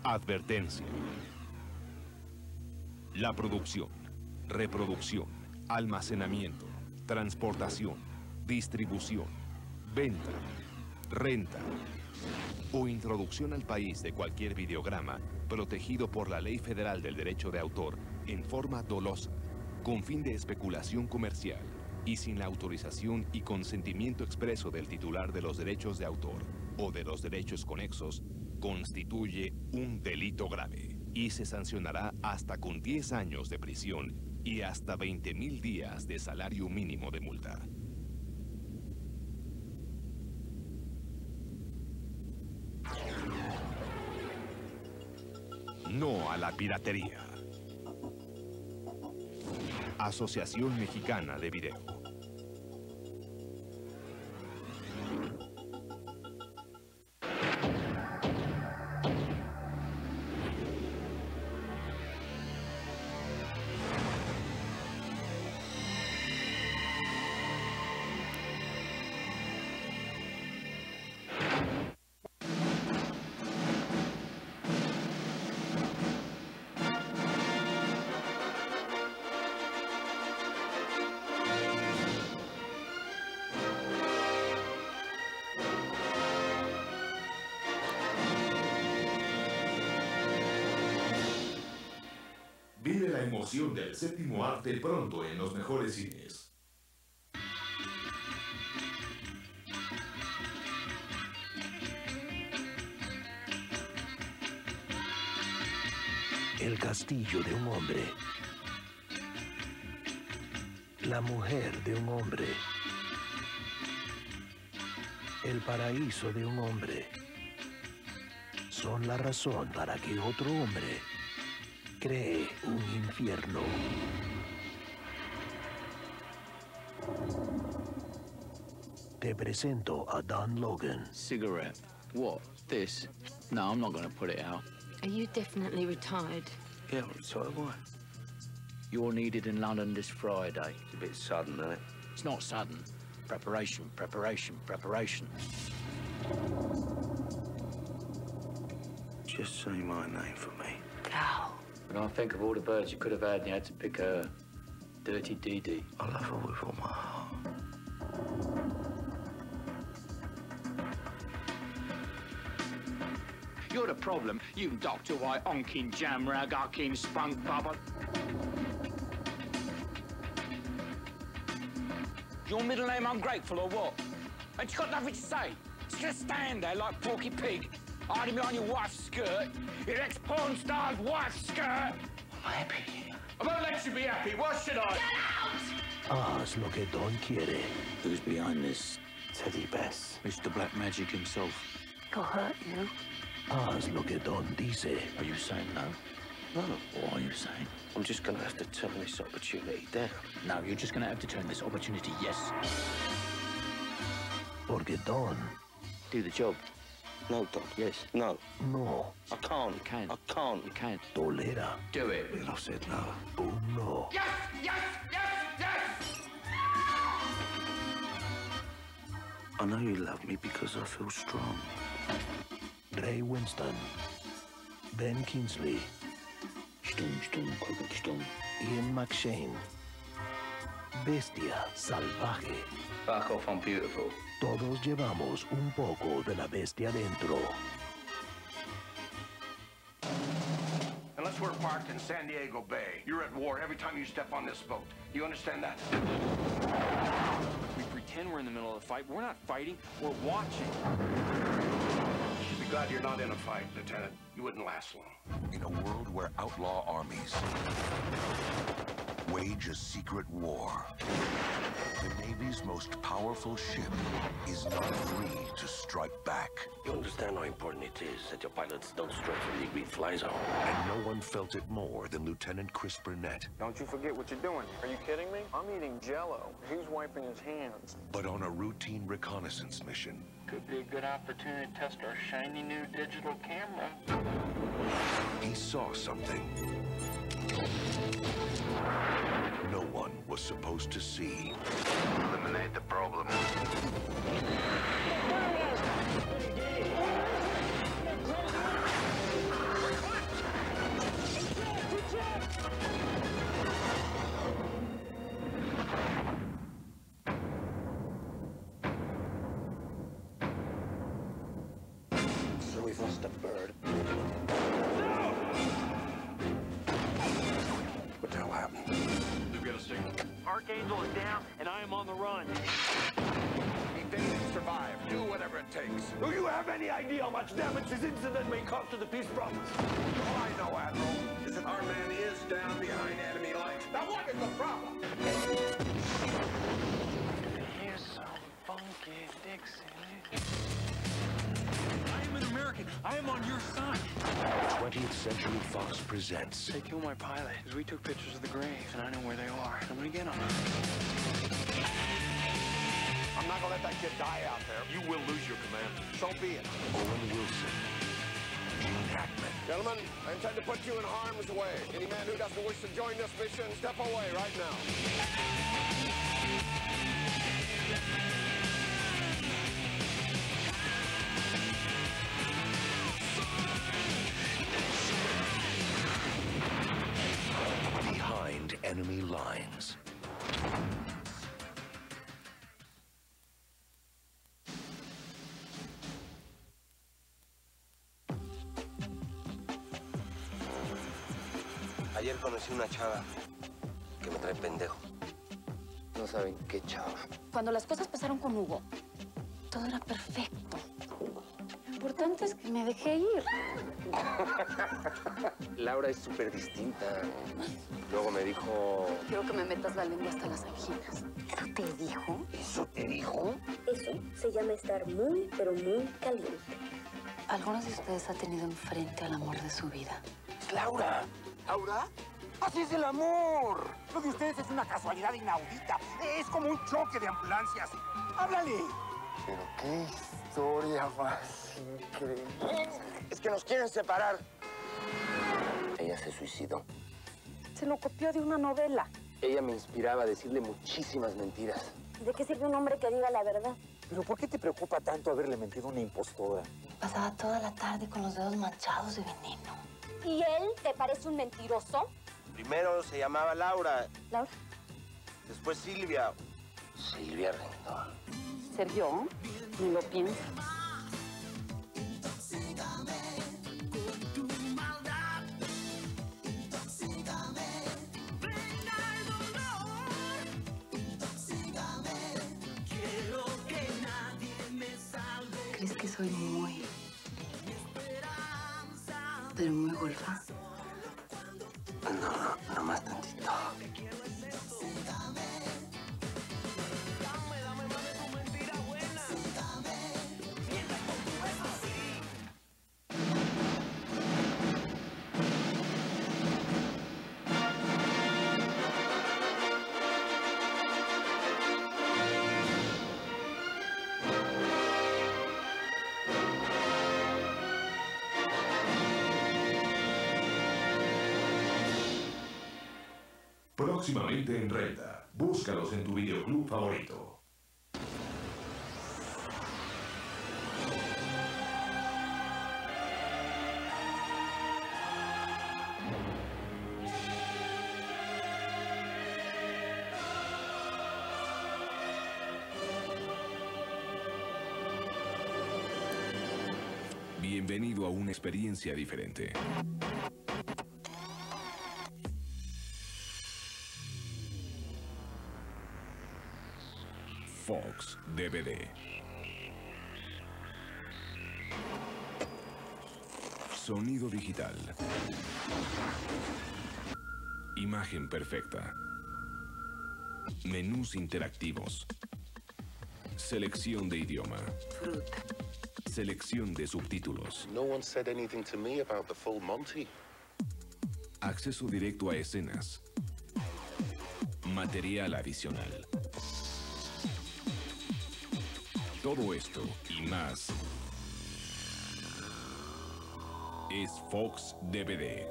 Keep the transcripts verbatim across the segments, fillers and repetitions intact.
Advertencia. La producción, reproducción, almacenamiento, transportación, distribución, venta, renta o introducción al país de cualquier videograma protegido por la Ley Federal del Derecho de Autor en forma dolosa, con fin de especulación comercial y sin la autorización y consentimiento expreso del titular de los derechos de autor o de los derechos conexos, constituye un delito grave y se sancionará hasta con diez años de prisión y hasta veinte mil días de salario mínimo de multa. No a la piratería. Asociación Mexicana de Video. Vive la emoción del séptimo arte pronto en los mejores cines. El castillo de un hombre. La mujer de un hombre. El paraíso de un hombre. Son la razón para que otro hombre cree un infierno. Te presento a Don Logan. Cigarette. What? This? No, I'm not going to put it out. Are you definitely retired? Yeah, so why? You're needed in London this Friday. It's a bit sudden, isn't it? It's not sudden. Preparation, preparation, preparation. Just say my name for me. Cal. When I think of all the birds you could have had, you had to pick her. Dirty Dee Dee. I love her with all my heart. You're the problem, you Doctor White, onkin jamrag, uckin spunk bubble. Your middle name ungrateful or what? Ain't you got nothing to say? Just gonna stand there like Porky Pig, hiding behind your wife's skirt, your ex-porn star's wife's skirt. I'm happy. I won't let you be happy, what should I? Get out! Haz lo que Don quiere. Who's behind this? Teddy Bess. Mister Black Magic himself. He'll hurt you. Haz lo que Don dice. Are you saying no? No. What are you saying? I'm just gonna have to turn this opportunity down. No, you're just gonna have to turn this opportunity yes. Porque Don Do the job. No, Don. Yes. No. no I can't. You can. I can't. You can. tolera Do it. Well, I said no. un no. Yes, yes, yes, yes! I know you love me because I feel strong. Ray Winston, Ben Kingsley, Stum, stum, crooked stum. Ian McShane. Bestia salvaje. Back off, I'm beautiful. Todos llevamos un poco de la bestia dentro. Unless we're parked in San Diego Bay, you're at war every time you step on this boat. You understand that? We pretend we're in the middle of the fight, but we're not fighting, we're watching. You should be glad you're not in a fight, Lieutenant. You wouldn't last long. In a world where outlaw armies wage a secret war, the Navy's most powerful ship is not free to strike back. You understand how important it is that your pilots don't strike from the agreed fly zone. And no one felt it more than Lieutenant Chris Burnett. Don't you forget what you're doing. Are you kidding me? I'm eating Jell-O. He's wiping his hands. But on a routine reconnaissance mission, Could be a good opportunity to test our shiny new digital camera. he saw something no one was supposed to see. Eliminate the problem. happen. We've got a signal. Archangel is down, and I am on the run. Evade and survive. Do whatever it takes. Do you have any idea how much damage this incident may cause to the peace process? All I know, Admiral, is that our man is down behind enemy lines. Now what is the problem? Here's some funky Dixie. I am an American. I am on your side. twentieth Century Fox presents. They killed my pilot because we took pictures of the grave, and I know where they are. I'm gonna get them. I'm not gonna let that kid die out there. You will lose your command. So be it. Owen Wilson. Gene Hackman. Gentlemen, I intend to put you in harm's way. Any man who doesn't wish to join this mission, step away right now. Behind enemy lines. Ayer conocí una chava que me trae pendejo. No saben qué chava. Cuando las cosas pasaron con Hugo, todo era perfecto. Lo importante es que me dejé ir. Laura es súper distinta. Luego me dijo... Quiero que me metas la lengua hasta las anginas. ¿Eso te dijo? ¿Eso te dijo? Eso se llama estar muy, pero muy caliente. ¿Algunos de ustedes ha tenido enfrente al amor de su vida? Laura. ¿Laura? ¡Así es el amor! Lo de ustedes es una casualidad inaudita. Es como un choque de ambulancias. ¡Háblale! Pero qué historia más increíble. Es que nos quieren separar. Ella se suicidó. Se lo copió de una novela. Ella me inspiraba a decirle muchísimas mentiras. ¿De qué sirve un hombre que diga la verdad? ¿Pero por qué te preocupa tanto haberle mentido a una impostora? Pasaba toda la tarde con los dedos manchados de veneno. ¿Y él te parece un mentiroso? Primero se llamaba Laura, Laura. después Silvia. Silvia Rendón. ¿Ser yo? Ni lo pienso. ¿Crees que soy muy... pero muy golfa? No, no, no más tantito. Próximamente en Renta. Búscalos en tu videoclub favorito. Bienvenido a una experiencia diferente. Fox D V D. Sonido digital. Imagen perfecta. Menús interactivos. Selección de idioma. Fruta. Selección de subtítulos. No one said anything to me about the full Monty. Acceso directo a escenas. Material adicional. Todo esto y más es Fox D V D.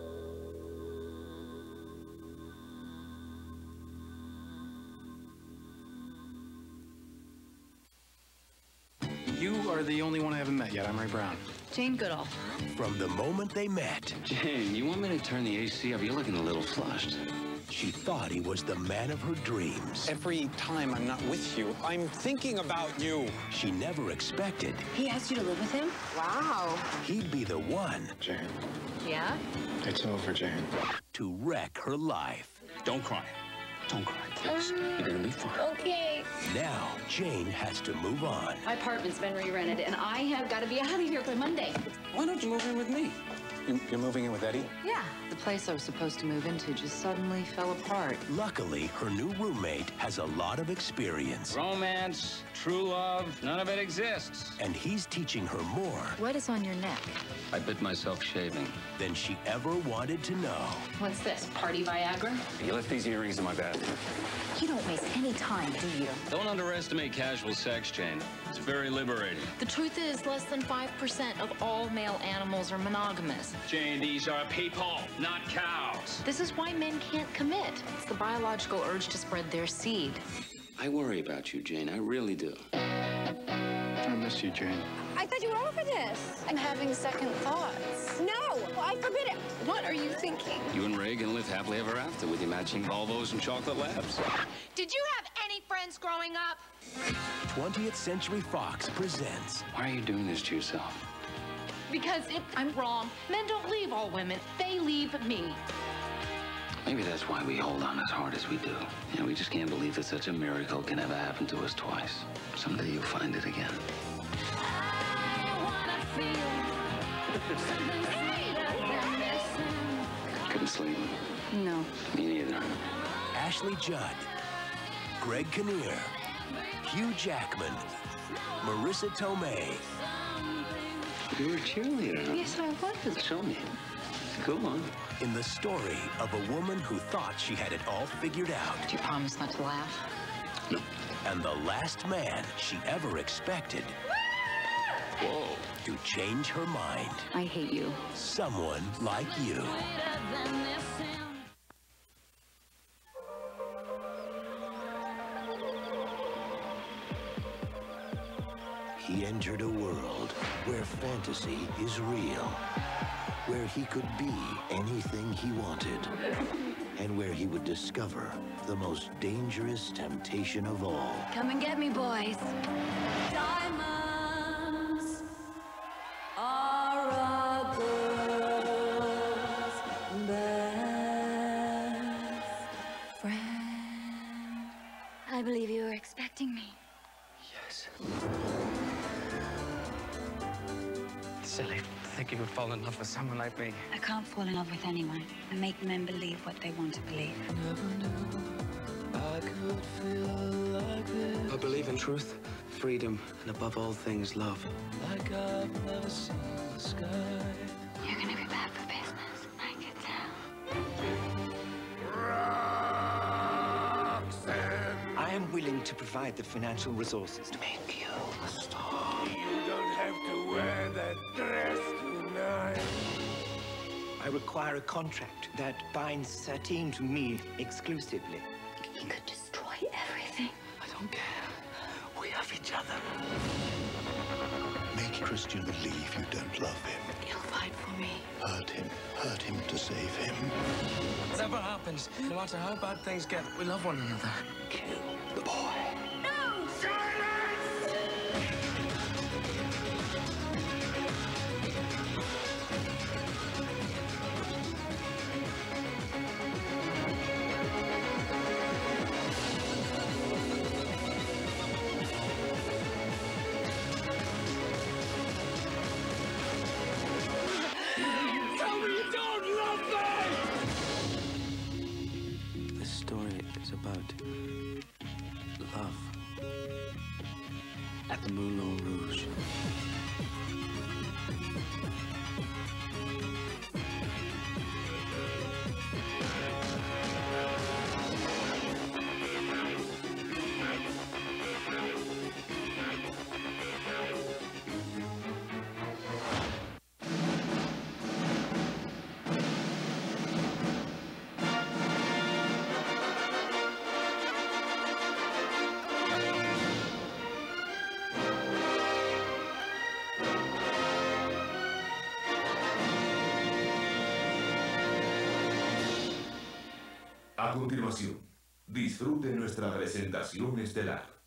You are the only one I haven't met yet. I'm Ray Brown. Jane Goodall. From the moment they met, Jane, you want me to turn the A C up? You're looking a little flushed. she thought he was the man of her dreams. Every time I'm not with you, I'm thinking about you. She never expected He asked you to live with him? Wow. he'd be the one Jane, Yeah? it's over, Jane. to wreck her life. Don't cry. Don't cry, please. You're gonna be fine. Okay. Now, Jane has to move on. My apartment's been re-rented, and I have got to be out of here by Monday. Why don't you move in with me? You, you're moving in with Eddie? Yeah. The place I was supposed to move into just suddenly fell apart. Luckily, her new roommate has a lot of experience. Romance, true love, none of it exists. And he's teaching her more What is on your neck? I bit myself shaving. than she ever wanted to know. What's this, party Viagra? You left these earrings in my bathroom. You don't waste any time, do you? Don't underestimate casual sex, Jane. It's very liberating. The truth is, less than five percent of all male animals are monogamous. Jane, these are people, not cows. This is why men can't commit. It's the biological urge to spread their seed. I worry about you, Jane. I really do. I miss you, Jane. I thought you were over this. I'm having second thoughts. No, I forbid it. What are you thinking? You and Ray gonna live happily ever after with your matching Volvos and chocolate labs. Did you have any friends growing up? twentieth Century Fox presents Why are you doing this to yourself? Because if I'm wrong, men don't leave all women. They leave me. Maybe that's why we hold on as hard as we do. You know, we just can't believe that such a miracle can ever happen to us twice. Someday you'll find it again. Couldn't sleep. No. Me neither. Ashley Judd, Greg Kinnear, Hugh Jackman, Marissa Tomei. You were a cheerleader. Yes, I was. Show me. Go on. In the story of a woman who thought she had it all figured out. Do you promise not to laugh? No. And the last man she ever expected Whoa. to change her mind. I hate you. Someone like you. He entered a world where fantasy is real, where he could be anything he wanted, and where he would discover the most dangerous temptation of all. Come and get me, boys. Diamonds are a girl's best friend. I believe you were expecting me. Yes. Silly to think you would fall in love with someone like me. I can't fall in love with anyone and make men believe what they want to believe. I believe in truth, freedom, and above all things, love. Like I've never seen the sky. You're gonna be bad for business. I can tell. I am willing to provide the financial resources to make you a star. You don't have to wear that dress tonight. I require a contract that binds thirteen to me exclusively. He could destroy everything. I don't care. We have each other. Make Christian believe you don't love him. He'll fight for me. Hurt him. Hurt him to save him. Whatever happens, no matter how bad things get, we love one another. Kill the boy. No! Silence! Tell me you don't love me! This story is about love at the Moulin Rouge. A continuación, disfrute nuestra presentación estelar.